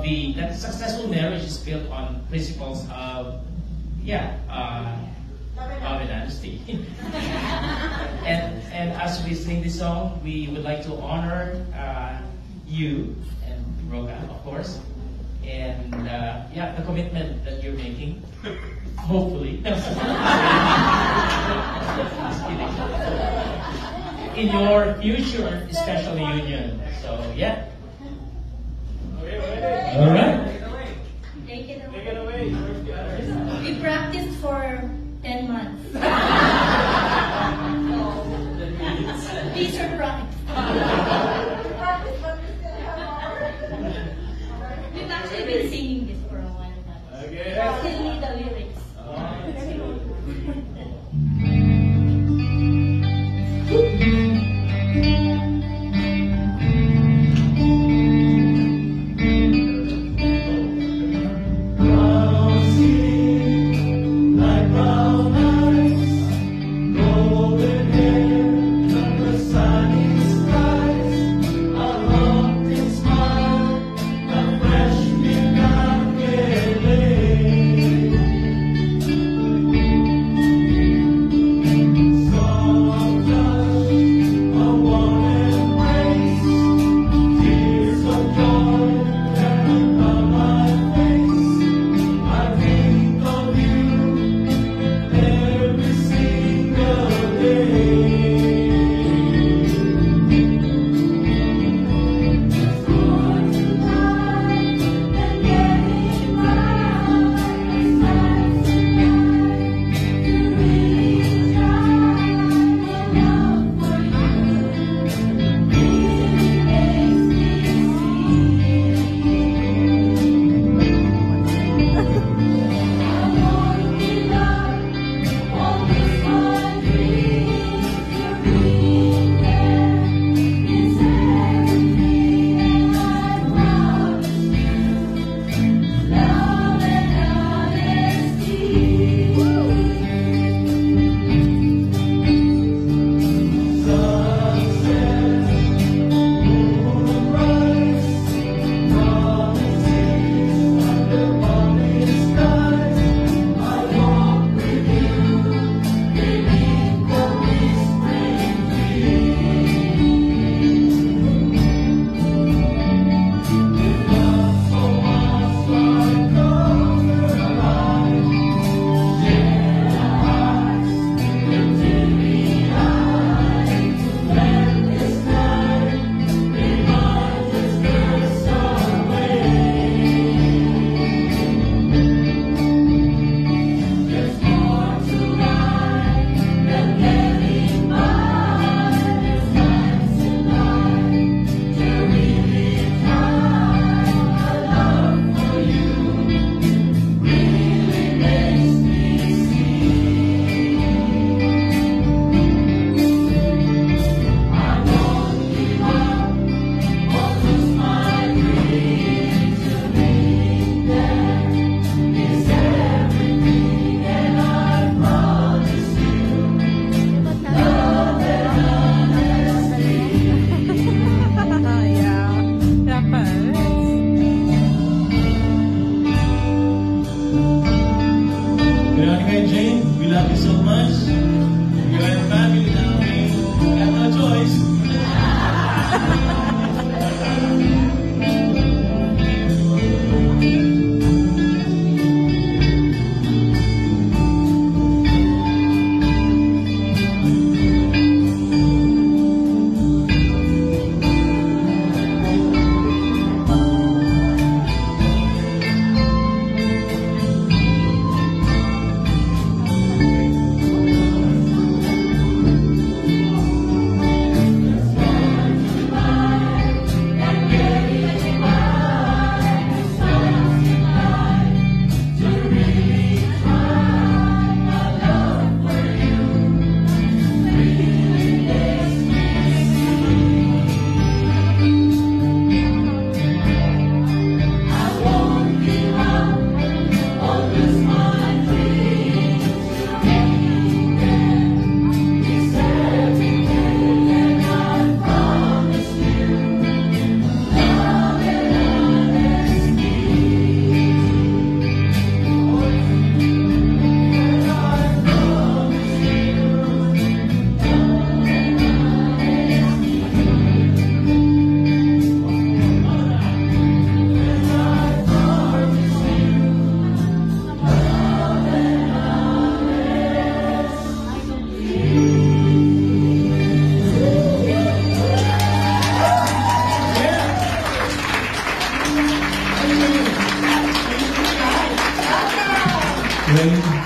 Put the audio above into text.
that successful marriage is built on principles of, love and honesty. and as we sing this song, we would like to honor you and Roga, of course, and the commitment that you're making. Hopefully. Just kidding. In your future special union. So yeah. All right. Take it away. We practiced for 10 months. These are practice. We've actually been singing this for a while now. Okay. Still need the lyrics. Smile, a fresh new ready to